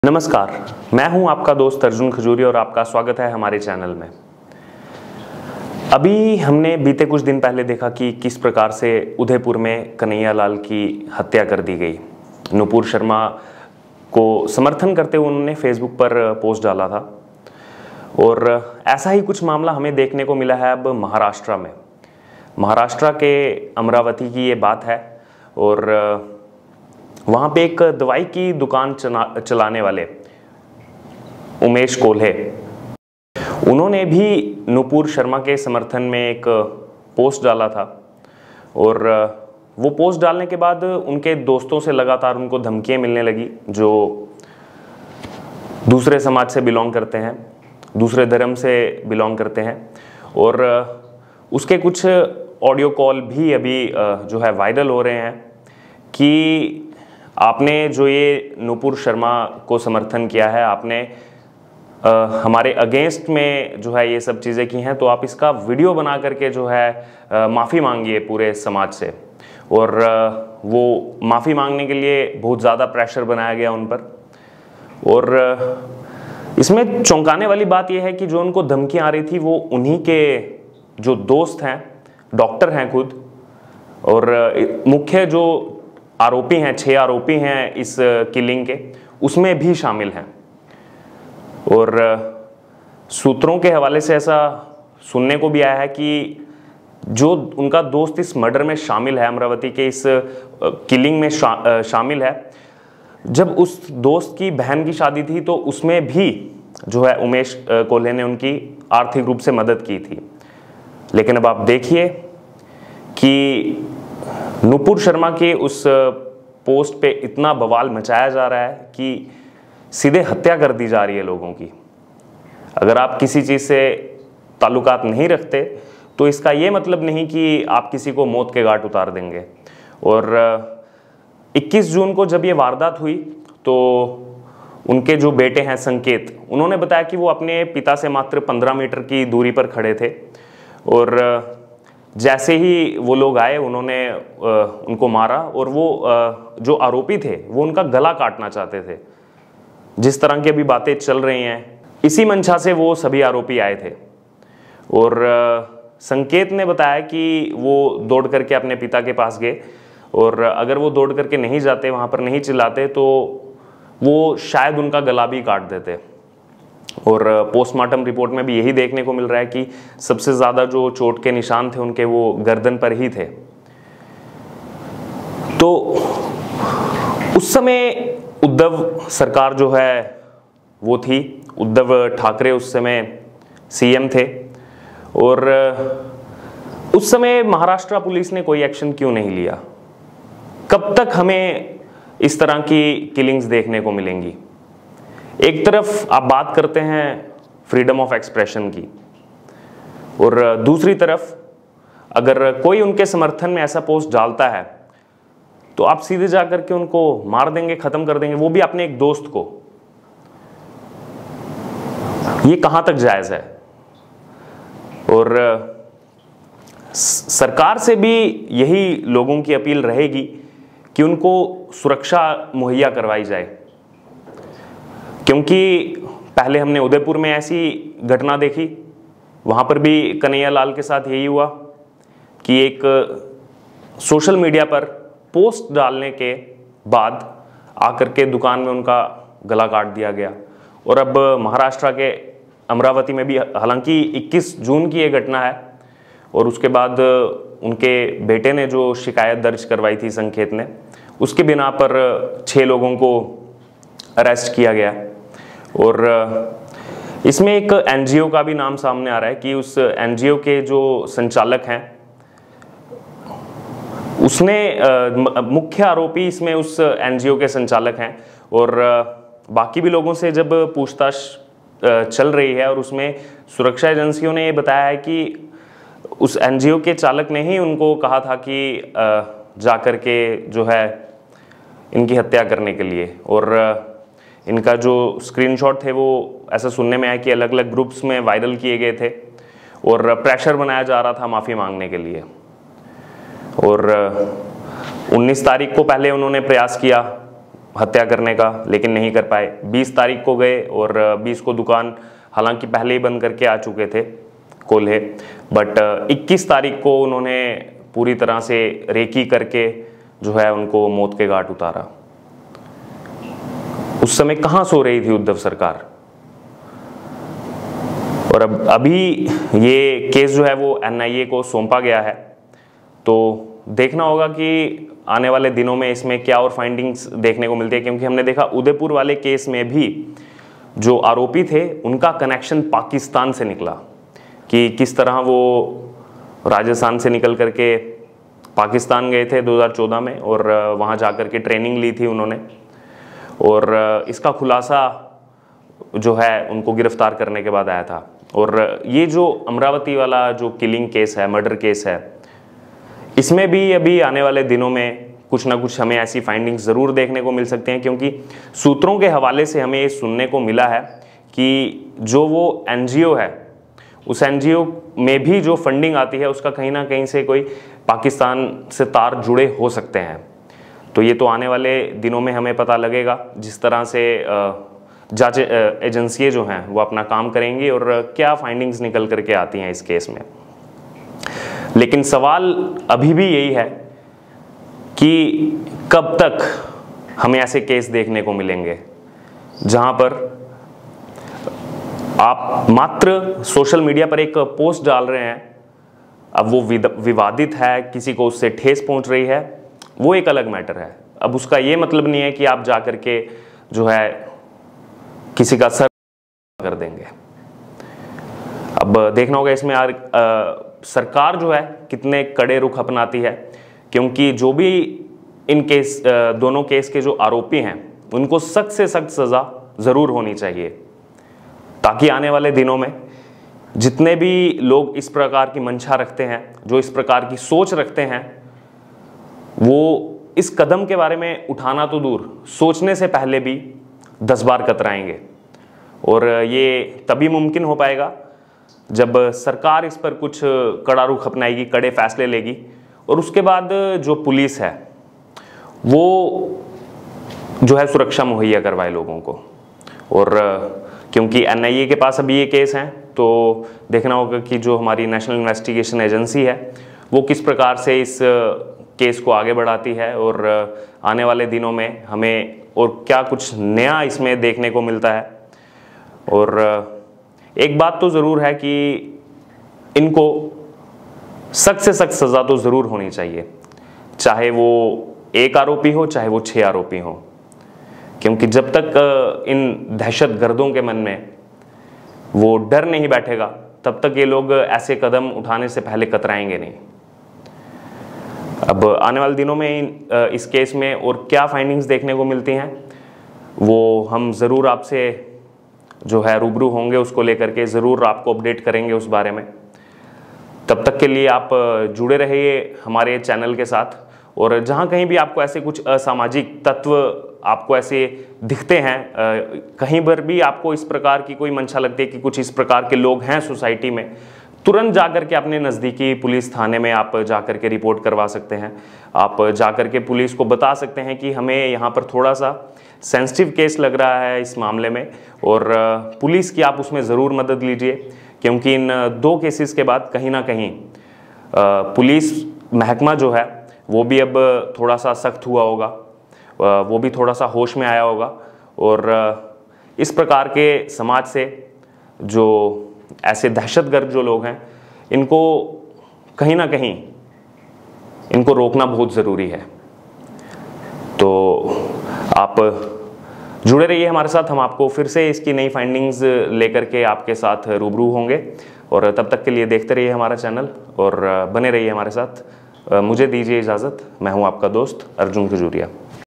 नमस्कार, मैं हूं आपका दोस्त अर्जुन खजूरी और आपका स्वागत है हमारे चैनल में। अभी हमने बीते कुछ दिन पहले देखा कि किस प्रकार से उदयपुर में कन्हैया लाल की हत्या कर दी गई। नुपुर शर्मा को समर्थन करते हुए उन्होंने फेसबुक पर पोस्ट डाला था और ऐसा ही कुछ मामला हमें देखने को मिला है अब महाराष्ट्र में। महाराष्ट्र के अमरावती की ये बात है और वहाँ पे एक दवाई की दुकान चलाने वाले उमेश कोल्हे, उन्होंने भी नुपुर शर्मा के समर्थन में एक पोस्ट डाला था और वो पोस्ट डालने के बाद उनके दोस्तों से लगातार उनको धमकियाँ मिलने लगी जो दूसरे समाज से बिलोंग करते हैं, दूसरे धर्म से बिलोंग करते हैं। और उसके कुछ ऑडियो कॉल भी अभी जो है वायरल हो रहे हैं कि आपने जो ये नुपुर शर्मा को समर्थन किया है, आपने हमारे अगेंस्ट में जो है ये सब चीज़ें की हैं, तो आप इसका वीडियो बना करके जो है माफ़ी मांगिए पूरे समाज से। और वो माफ़ी मांगने के लिए बहुत ज़्यादा प्रेशर बनाया गया उन पर। और इसमें चौंकाने वाली बात यह है कि जो उनको धमकियाँ आ रही थी वो उन्हीं के जो दोस्त हैं, डॉक्टर हैं खुद, और मुख्य जो आरोपी हैं, 6 आरोपी हैं इस किलिंग के, उसमें भी शामिल हैं। और सूत्रों के हवाले से ऐसा सुनने को भी आया है कि जो उनका दोस्त इस मर्डर में शामिल है, अमरावती के इस किलिंग में शामिल है, जब उस दोस्त की बहन की शादी थी तो उसमें भी जो है उमेश कोल्हे ने उनकी आर्थिक रूप से मदद की थी। लेकिन अब आप देखिए कि नुपुर शर्मा के उस पोस्ट पे इतना बवाल मचाया जा रहा है कि सीधे हत्या कर दी जा रही है लोगों की। अगर आप किसी चीज़ से ताल्लुकात नहीं रखते तो इसका ये मतलब नहीं कि आप किसी को मौत के घाट उतार देंगे। और 21 जून को जब ये वारदात हुई तो उनके जो बेटे हैं संकेत, उन्होंने बताया कि वो अपने पिता से मात्र 15 मीटर की दूरी पर खड़े थे और जैसे ही वो लोग आए उन्होंने उनको मारा और वो जो आरोपी थे वो उनका गला काटना चाहते थे। जिस तरह की अभी बातें चल रही हैं, इसी मंशा से वो सभी आरोपी आए थे। और संकेत ने बताया कि वो दौड़ करके अपने पिता के पास गए और अगर वो दौड़ करके नहीं जाते, वहाँ पर नहीं चिल्लाते, तो वो शायद उनका गला भी काट देते। और पोस्टमार्टम रिपोर्ट में भी यही देखने को मिल रहा है कि सबसे ज़्यादा जो चोट के निशान थे उनके वो गर्दन पर ही थे। तो उस समय उद्धव सरकार जो है वो थी, उद्धव ठाकरे उस समय सीएम थे। और उस समय महाराष्ट्र पुलिस ने कोई एक्शन क्यों नहीं लिया? कब तक हमें इस तरह की किलिंग्स देखने को मिलेंगी? एक तरफ आप बात करते हैं फ्रीडम ऑफ एक्सप्रेशन की और दूसरी तरफ अगर कोई उनके समर्थन में ऐसा पोस्ट डालता है तो आप सीधे जाकर के उनको मार देंगे, खत्म कर देंगे, वो भी अपने एक दोस्त को। ये कहां तक जायज है? और सरकार से भी यही लोगों की अपील रहेगी कि उनको सुरक्षा मुहैया करवाई जाए, क्योंकि पहले हमने उदयपुर में ऐसी घटना देखी, वहाँ पर भी कन्हैया लाल के साथ यही हुआ कि एक सोशल मीडिया पर पोस्ट डालने के बाद आकर के दुकान में उनका गला काट दिया गया। और अब महाराष्ट्र के अमरावती में भी, हालांकि 21 जून की ये घटना है और उसके बाद उनके बेटे ने जो शिकायत दर्ज करवाई थी संकेत ने, उसके बिना पर 6 लोगों को अरेस्ट किया गया। और इसमें एक एनजीओ का भी नाम सामने आ रहा है कि उस एनजीओ के जो संचालक हैं, उसने मुख्य आरोपी इसमें उस एनजीओ के संचालक हैं। और बाकी भी लोगों से जब पूछताछ चल रही है और उसमें सुरक्षा एजेंसियों ने ये बताया है कि उस एनजीओ के चालक ने ही उनको कहा था कि जाकर के जो है इनकी हत्या करने के लिए। और इनका जो स्क्रीनशॉट थे वो ऐसा सुनने में आया कि अलग अलग ग्रुप्स में वायरल किए गए थे और प्रेशर बनाया जा रहा था माफ़ी मांगने के लिए। और 19 तारीख को पहले उन्होंने प्रयास किया हत्या करने का, लेकिन नहीं कर पाए। 20 तारीख को गए और 20 को दुकान हालांकि पहले ही बंद करके आ चुके थे कोल्हे, बट 21 तारीख को उन्होंने पूरी तरह से रेकी करके जो है उनको मौत के घाट उतारा। उस समय कहां सो रही थी उद्धव सरकार? और अब अभी ये केस जो है वो NIA को सौंपा गया है, तो देखना होगा कि आने वाले दिनों में इसमें क्या और फाइंडिंग्स देखने को मिलती है, क्योंकि हमने देखा उदयपुर वाले केस में भी जो आरोपी थे उनका कनेक्शन पाकिस्तान से निकला, कि किस तरह वो राजस्थान से निकल करके पाकिस्तान गए थे 2014 में और वहाँ जा कर के ट्रेनिंग ली थी उन्होंने, और इसका खुलासा जो है उनको गिरफ्तार करने के बाद आया था। और ये जो अमरावती वाला जो किलिंग केस है, मर्डर केस है, इसमें भी अभी आने वाले दिनों में कुछ ना कुछ हमें ऐसी फाइंडिंग्स ज़रूर देखने को मिल सकते हैं, क्योंकि सूत्रों के हवाले से हमें ये सुनने को मिला है कि जो वो NGO है, उस NGO में भी जो फंडिंग आती है उसका कहीं ना कहीं से कोई पाकिस्तान से तार जुड़े हो सकते हैं। तो ये तो आने वाले दिनों में हमें पता लगेगा, जिस तरह से जांच एजेंसियाँ जो हैं वो अपना काम करेंगी और क्या फाइंडिंग्स निकल करके आती हैं इस केस में। लेकिन सवाल अभी भी यही है कि कब तक हमें ऐसे केस देखने को मिलेंगे जहां पर आप मात्र सोशल मीडिया पर एक पोस्ट डाल रहे हैं, अब वो विवादित है, किसी को उससे ठेस पहुंच रही है, वो एक अलग मैटर है। अब उसका ये मतलब नहीं है कि आप जा करके जो है किसी का सर कर देंगे। अब देखना होगा इसमें सरकार जो है कितने कड़े रुख अपनाती है, क्योंकि जो भी इन केस दोनों केस के जो आरोपी हैं उनको सख्त से सख्त सज़ा ज़रूर होनी चाहिए, ताकि आने वाले दिनों में जितने भी लोग इस प्रकार की मंशा रखते हैं, जो इस प्रकार की सोच रखते हैं, वो इस कदम के बारे में उठाना तो दूर, सोचने से पहले भी 10 बार कतराएंगे। और ये तभी मुमकिन हो पाएगा जब सरकार इस पर कुछ कड़ा रुख अपनाएगी, कड़े फैसले लेगी, और उसके बाद जो पुलिस है वो जो है सुरक्षा मुहैया करवाए लोगों को। और क्योंकि NIA के पास अभी ये केस हैं, तो देखना होगा कि जो हमारी नेशनल इन्वेस्टिगेशन एजेंसी है वो किस प्रकार से इस केस को आगे बढ़ाती है, और आने वाले दिनों में हमें और क्या कुछ नया इसमें देखने को मिलता है। और एक बात तो ज़रूर है कि इनको सख्त से सख्त सज़ा तो ज़रूर होनी चाहिए, चाहे वो एक आरोपी हो चाहे वो 6 आरोपी हो, क्योंकि जब तक इन दहशतगर्दों के मन में वो डर नहीं बैठेगा तब तक ये लोग ऐसे कदम उठाने से पहले कतराएंगे नहीं। अब आने वाले दिनों में इस केस में और क्या फाइंडिंग्स देखने को मिलती हैं वो हम ज़रूर आपसे जो है रूबरू होंगे, उसको लेकर के ज़रूर आपको अपडेट करेंगे उस बारे में। तब तक के लिए आप जुड़े रहिए हमारे चैनल के साथ, और जहाँ कहीं भी आपको ऐसे कुछ असामाजिक तत्व आपको ऐसे दिखते हैं, कहीं पर भी आपको इस प्रकार की कोई मंशा लगती है कि कुछ इस प्रकार के लोग हैं सोसाइटी में, तुरंत जाकर के अपने नज़दीकी पुलिस थाने में आप जाकर के रिपोर्ट करवा सकते हैं। आप जाकर के पुलिस को बता सकते हैं कि हमें यहाँ पर थोड़ा सा सेंसिटिव केस लग रहा है इस मामले में, और पुलिस की आप उसमें ज़रूर मदद लीजिए, क्योंकि इन 2 केसेस के बाद कहीं ना कहीं पुलिस महकमा जो है वो भी अब थोड़ा सा सख्त हुआ होगा, वो भी थोड़ा सा होश में आया होगा, और इस प्रकार के समाज से जो ऐसे दहशतगर्द जो लोग हैं इनको कहीं ना कहीं इनको रोकना बहुत ज़रूरी है। तो आप जुड़े रहिए हमारे साथ, हम आपको फिर से इसकी नई फाइंडिंग्स लेकर के आपके साथ रूबरू होंगे, और तब तक के लिए देखते रहिए हमारा चैनल और बने रहिए हमारे साथ। मुझे दीजिए इजाज़त, मैं हूं आपका दोस्त अर्जुन खजूरिया।